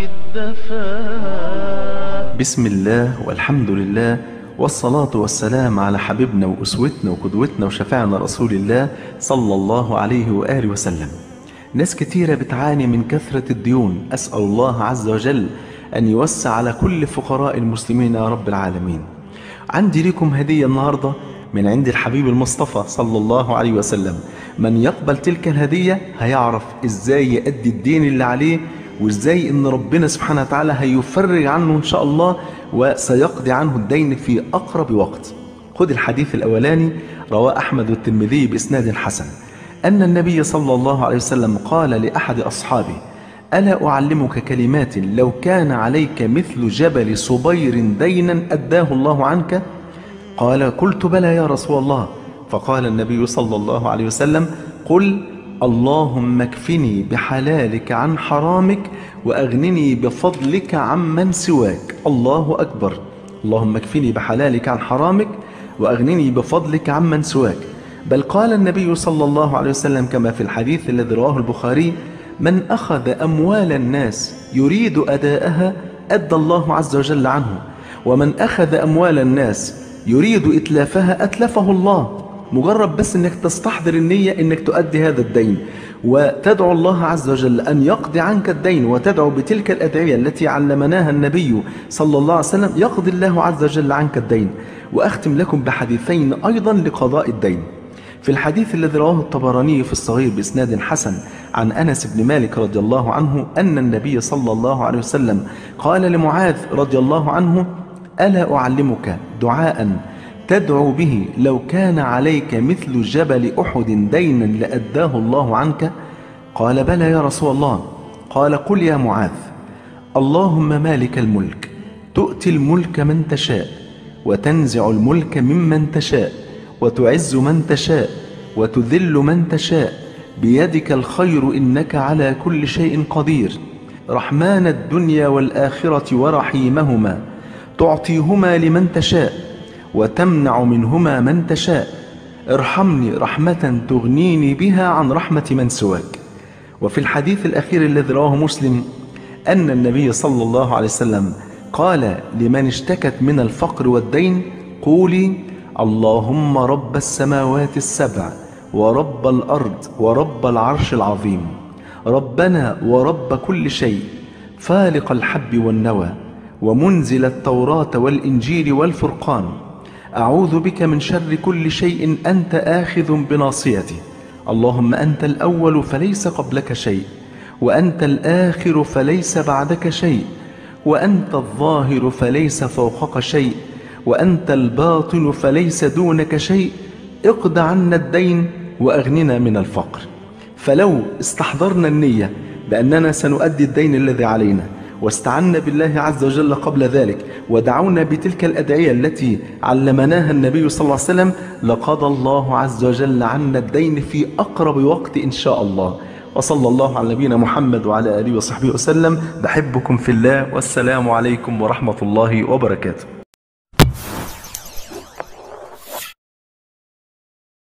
الدفا. بسم الله والحمد لله والصلاة والسلام على حبيبنا وأسوتنا وقدوتنا وشفاعنا رسول الله صلى الله عليه وآله وسلم. ناس كتيرة بتعاني من كثرة الديون، أسأل الله عز وجل أن يوسع على كل فقراء المسلمين يا رب العالمين. عندي لكم هدية النهاردة من عند الحبيب المصطفى صلى الله عليه وسلم. من يقبل تلك الهدية هيعرف إزاي يؤدي الدين اللي عليه، وإزاي إن ربنا سبحانه وتعالى هيفرج عنه إن شاء الله وسيقضي عنه الدين في أقرب وقت. خذ الحديث الأولاني، رواه أحمد والترمذي بإسناد حسن، أن النبي صلى الله عليه وسلم قال لأحد أصحابه: ألا أعلمك كلمات لو كان عليك مثل جبل صبير دينا أداه الله عنك؟ قال: قلت بلى يا رسول الله. فقال النبي صلى الله عليه وسلم: قل اللهم اكفني بحلالك عن حرامك وأغنني بفضلك عمن سواك. الله أكبر. اللهم اكفني بحلالك عن حرامك وأغنني بفضلك عمن سواك. بل قال النبي صلى الله عليه وسلم كما في الحديث الذي رواه البخاري: من أخذ أموال الناس يريد أداءها أدى الله عز وجل عنه، ومن أخذ أموال الناس يريد إتلافها أتلفه الله. مجرد بس انك تستحضر النية انك تؤدي هذا الدين وتدعو الله عز وجل ان يقضي عنك الدين، وتدعو بتلك الادعية التي علمناها النبي صلى الله عليه وسلم، يقضي الله عز وجل عنك الدين. واختم لكم بحديثين ايضا لقضاء الدين. في الحديث الذي رواه الطبراني في الصغير بإسناد حسن عن أنس بن مالك رضي الله عنه أن النبي صلى الله عليه وسلم قال لمعاذ رضي الله عنه: ألا أعلمك دعاء تدعو به لو كان عليك مثل جبل أحد دينا لأداه الله عنك؟ قال: بلى يا رسول الله. قال: قل يا معاذ: اللهم مالك الملك تؤتي الملك من تشاء وتنزع الملك ممن تشاء وتعز من تشاء وتذل من تشاء بيدك الخير إنك على كل شيء قدير. رحمن الدنيا والآخرة ورحيمهما تعطيهما لمن تشاء وتمنع منهما من تشاء. ارحمني رحمة تغنيني بها عن رحمة من سواك. وفي الحديث الأخير الذي رواه مسلم أن النبي صلى الله عليه وسلم قال لمن اشتكت من الفقر والدين: قولي اللهم رب السماوات السبع ورب الأرض ورب العرش العظيم، ربنا ورب كل شيء، فالق الحب والنوى ومنزل التوراة والإنجيل والفرقان، أعوذ بك من شر كل شيء أنت آخذ بناصيته. اللهم أنت الأول فليس قبلك شيء، وأنت الآخر فليس بعدك شيء، وأنت الظاهر فليس فوقك شيء، وأنت الباطن فليس دونك شيء. اقض عنا الدين وأغننا من الفقر. فلو استحضرنا النية بأننا سنؤدي الدين الذي علينا، واستعنا بالله عز وجل قبل ذلك، ودعونا بتلك الأدعية التي علمناها النبي صلى الله عليه وسلم، لقضى الله عز وجل عنا الدين في أقرب وقت إن شاء الله. وصلى الله على نبينا محمد وعلى آله وصحبه وسلم. بحبكم في الله، والسلام عليكم ورحمة الله وبركاته.